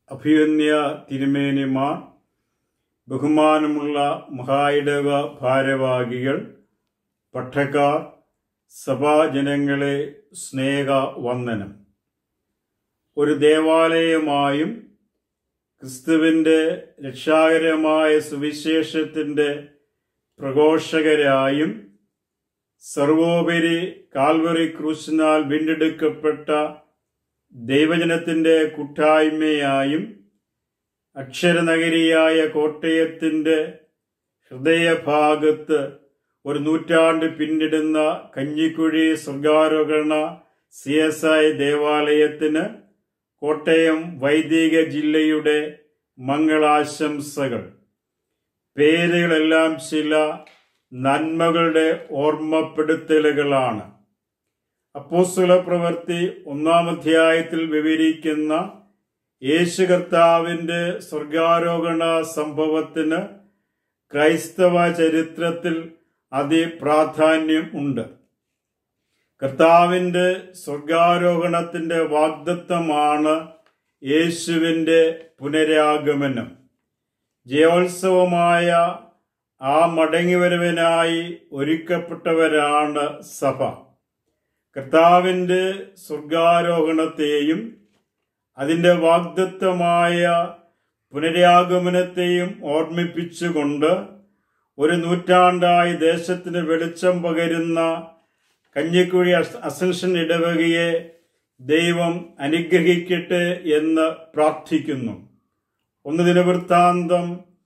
അഭിവന്യ തിരുമേനിമാർ, ബഹുമാനമുള്ള മഹായിടവ ഭാരവാഹികൾ, പട്ടക്കാർ, സഭാജനങ്ങളെ സ്നേഹവന്ദനം. ഒരു ദേവാലയമായും ക്രിസ്തുവിൻ്റെ രക്ഷാകരമായ സുവിശേഷത്തിൻ്റെ പ്രഘോഷകരായും സർവോപരി കാൽവറി ക്രൂശിനാൽ വീണ്ടെടുക്കപ്പെട്ട ദൈവജനത്തിൻ്റെ കൂട്ടായ്മയായും അക്ഷരനഗരിയായ കോട്ടയത്തിൻ്റെ ഹൃദയഭാഗത്ത് ഒരു നൂറ്റാണ്ട് പിന്നിടുന്ന കഞ്ഞിക്കുഴി സ്വർഗാരോഹണ CSI ദേവാലയത്തിന് കോട്ടയം വൈദിക ജില്ലയുടെ മംഗളാശംസകൾ. പേരുകളെല്ലാം ചില നന്മകളുടെ ഓർമ്മപ്പെടുത്തലുകളാണ്. അപ്പോസ്തല പ്രവൃത്തി 1-ാം അധ്യായത്തിൽ വിവരിക്കുന്ന യേശു കർത്താവിൻ്റെ സ്വർഗാരോഹണ സംഭവത്തിന് ക്രൈസ്തവ ചരിത്രത്തിൽ അതിപ്രാധാന്യം ഉണ്ട്. കർത്താവിൻ്റെ സ്വർഗാരോഹണത്തിൻ്റെ വാഗ്ദത്തമാണ് യേശുവിൻ്റെ പുനരാഗമനം. ജയോത്സവമായ ആ മടങ്ങിവരവിനായി ഒരുക്കപ്പെട്ടവരാണ് സഭ. കർത്താവിൻ്റെ സ്വർഗാരോഹണത്തെയും അതിൻ്റെ വാഗ്ദത്തമായ പുനരാഗമനത്തെയും ഓർമ്മിപ്പിച്ചുകൊണ്ട് ഒരു നൂറ്റാണ്ടായി ദേശത്തിന് വെളിച്ചം പകരുന്ന കഞ്ഞിക്കുഴി അസൻഷൻ ഇടവകയെ ദൈവം അനുഗ്രഹിക്കട്ടെ എന്ന് പ്രാർത്ഥിക്കുന്നു. 1 ദിനവൃത്താന്തം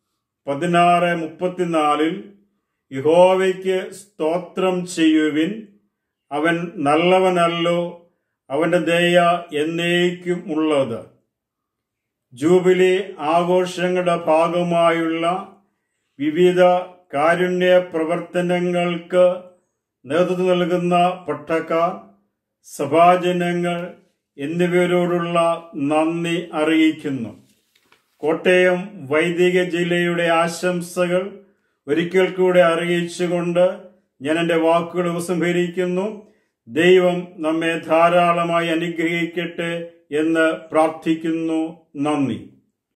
16:34 യഹോവയ്ക്ക് സ്തോത്രം ചെയ്യുവിൻ, അവൻ നല്ലവനല്ലോ, അവൻ്റെ ദയ എന്നേക്കും ഉള്ളത്. ജൂബിലി ആഘോഷങ്ങളുടെ ഭാഗമായുള്ള വിവിധ കാരുണ്യ പ്രവർത്തനങ്ങൾക്ക് നേതൃത്വം നൽകുന്ന പട്ടക്കാർ, സഭാജനങ്ങൾ എന്നിവരോടുള്ള നന്ദി അറിയിക്കുന്നു. കോട്ടയം വൈദിക ജില്ലയുടെ ആശംസകൾ ഒരിക്കൽ കൂടെ അറിയിച്ചുകൊണ്ട് ഞാൻ എൻ്റെ വാക്കുകൾ ഉപസംഹരിക്കുന്നു. ദൈവം നമ്മെ ധാരാളമായി അനുഗ്രഹിക്കട്ടെ എന്ന് പ്രാർത്ഥിക്കുന്നു. നന്ദി.